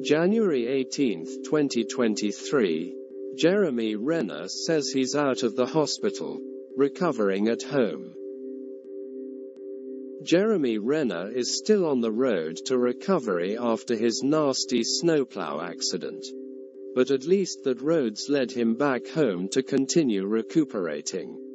January 18, 2023. Jeremy Renner says he's out of the hospital, recovering at home. Jeremy Renner is still on the road to recovery after his nasty snowplow accident. But at least that roads led him back home to continue recuperating.